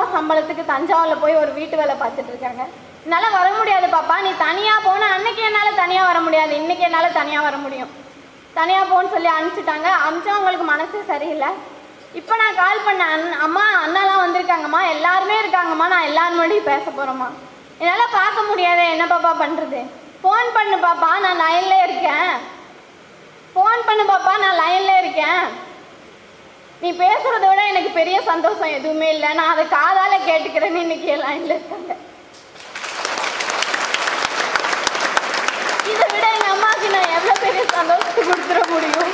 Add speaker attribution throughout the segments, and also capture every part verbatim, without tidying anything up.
Speaker 1: ஐநூறுரூவா சம்பளத்துக்கு தஞ்சாவூரில் போய் ஒரு வீட்டு வேலை பார்த்துட்டு இருக்காங்க. என்னால் வர முடியாது பாப்பா, நீ தனியாக போன அன்னைக்கு என்னால் தனியாக வர முடியாது, இன்றைக்கி என்னால் தனியாக வர முடியும், தனியாக போன்னு சொல்லி அனுப்பிச்சிட்டாங்க. அனுப்பிச்சவங்களுக்கு மனசே சரியில்லை. இப்போ நான் கால் பண்ணேன், அண் அம்மா அண்ணாலாம் வந்திருக்காங்கம்மா, எல்லாருமே இருக்காங்கம்மா, நான் எல்லாரும் முன்னாடியும் பேச போகிறேம்மா, என்னால் பார்க்க முடியாது, என்ன பாப்பா பண்ணுறது? ஃபோன் பண்ணு பாப்பா, நான் லைனில் இருக்கேன், ஃபோன் பண்ணு பாப்பா, நான் லைனில் இருக்கேன், நீ பேசுகிறத விட எனக்கு பெரிய சந்தோஷம் எதுவுமே இல்லை, நான் அதை காதால் கேட்டுக்கிறேன்னு இன்றைக்கி லைனில் இருக்காங்க. இதை விட எங்கள் அம்மாவுக்கு நான் எவ்வளோ பெரிய சந்தோஷத்தை கொடுத்துட முடியும்?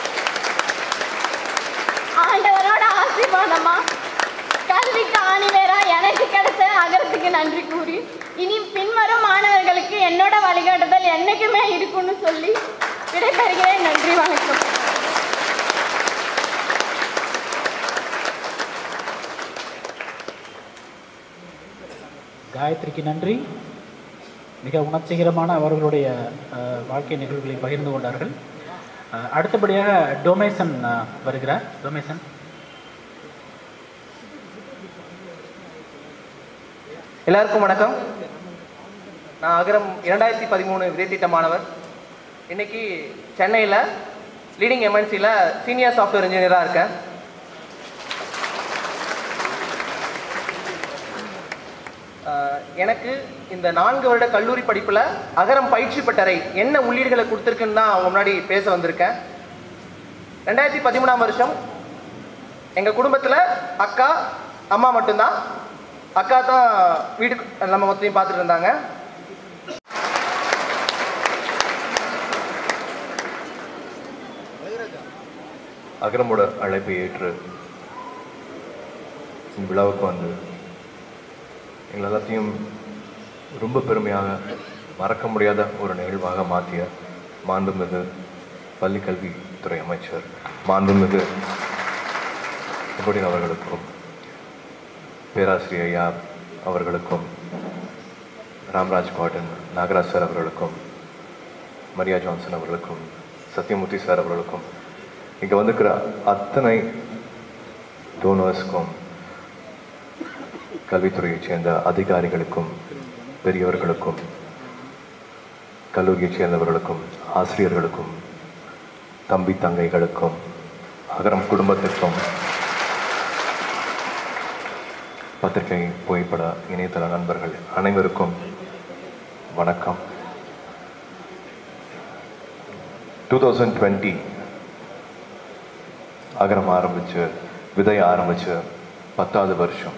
Speaker 1: ஆண்டவரோட ஆசீர்வாதமா கல்விக்கு ஆணிவேரா எனக்கு கிடைச்ச அகரத்துக்கு நன்றி கூறி இனி பின்வரும் மாணவர்களுக்கு என்னோட வழிகாட்டுதல் என்னைக்குமே இருக்குன்னு சொல்லி விடைபெறுகிறேன். நன்றி, வணக்கம்.
Speaker 2: காயத்ரிக்கு நன்றி. மிக உணர்ச்சிகரமான அவர்களுடைய வாழ்க்கை நிகழ்வுகளை பகிர்ந்து கொண்டார்கள். அடுத்தபடியாக டொமேசன் வருகிறார். டொமேசன்.
Speaker 3: எல்லாருக்கும் வணக்கம். நான் அகரம் இரண்டாயிரத்தி பதிமூணு விதைத்திட்ட மாணவர். இன்னைக்கு சென்னையில் லீடிங் எம்என்சியில் சீனியர் சாஃப்ட்வேர் இன்ஜினியராக இருக்கேன். எனக்கு இந்த நான்கு வருட கல்லூரி படிப்பில் அகரம் பயிற்சி பட்டறை என்ன உள்ளீடுகளை கொடுத்துருக்குன்னு தான் அவங்க முன்னாடி பேச வந்திருக்கேன். ரெண்டாயிரத்தி பதிமூணாம் வருஷம் எங்கள் குடும்பத்தில் அக்கா அம்மா மட்டும்தான். அக்கா தான் வீடு நம்ம மொத்தத்தையும் பார்த்துட்டு இருந்தாங்க.
Speaker 4: அகரமோட அழைப்பை ஏற்று விழாவுக்கு வந்து எங்கள் எல்லாத்தையும் ரொம்ப பெருமையாக மறக்க முடியாத ஒரு நிகழ்வாக மாற்றிய மாண்புமிகு பள்ளிக்கல்வித்துறை அமைச்சர் மாண்புமிகு செங்கோட்டையன் அவர்களுக்கும், பேராசிரியர் ஐயா அவர்களுக்கும், ராம்ராஜ் காட்டன், நாகராஜ் சார் அவர்களுக்கும், மரியா ஜான்சன் அவர்களுக்கும், சத்யமூர்த்தி சார் அவர்களுக்கும், இங்கே வந்துக்கிற அத்தனை டோனர்ஸ்க்கும், கல்வித்துறையைச் சேர்ந்த அதிகாரிகளுக்கும், பெரியவர்களுக்கும், கல்லூரியைச் சேர்ந்தவர்களுக்கும், ஆசிரியர்களுக்கும், தம்பி தங்கைகளுக்கும், அகரம் குடும்பத்திற்கும், பத்திரிகை புகைப்பட இணையதள நண்பர்கள் அனைவருக்கும் வணக்கம். டூ தௌசண்ட் டுவெண்ட்டி அகரம் ஆரம்பிச்சு விதை ஆரம்பிச்சு பத்தாவது வருஷம்.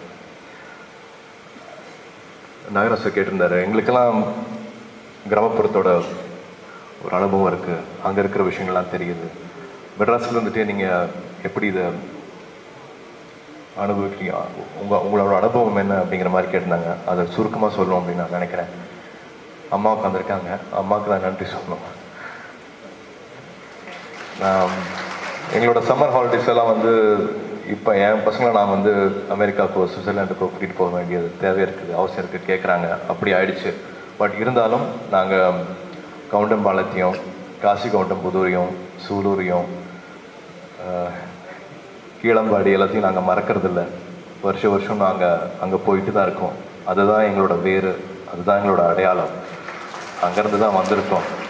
Speaker 4: நாகராஜ் கேட்டிருந்தாரு, எங்களுக்கெல்லாம் கிராமப்புறத்தோட ஒரு அனுபவம் இருக்குது, அங்கே இருக்கிற விஷயங்கள்லாம் தெரியுது, மெட்ராஸில் வந்துட்டு நீங்கள் எப்படி இதை அனுபவிக்கிறீங்க, உங்கள் உங்களோட அனுபவம் என்ன அப்படிங்கிற மாதிரி கேட்டிருந்தாங்க. அதை சுருக்கமாக சொல்லணும் அப்படின்னு நான் நினைக்கிறேன். அம்மா உட்காந்துருக்காங்க, அம்மாவுக்கு நான் நன்றி சொல்லணும். நான் எங்களோட சம்மர் ஹாலிடேஸ் எல்லாம் வந்து இப்போ என் பசங்களை நான் வந்து அமெரிக்காவுக்கோ சுவிட்சர்லாண்டுக்கோ கூட்டிகிட்டு போக வேண்டியது தேவை இருக்குது, அவசியம் இருக்குது கேட்குறாங்க. அப்படி ஆயிடுச்சு. பட் இருந்தாலும் நாங்கள் கவுண்டம்பாளையத்தையும், காசி கவுண்டம்புதூரையும், சூலூரையும், கீழம்பாடி எல்லாத்தையும் நாங்கள் மறக்கிறதில்ல. வருஷ வருஷம் நாங்கள் அங்கே போயிட்டு தான் இருக்கோம். அதுதான் எங்களோட வேறு, அதுதான் எங்களோட அடையாளம். அங்கேருந்து தான் வந்திருக்கோம்.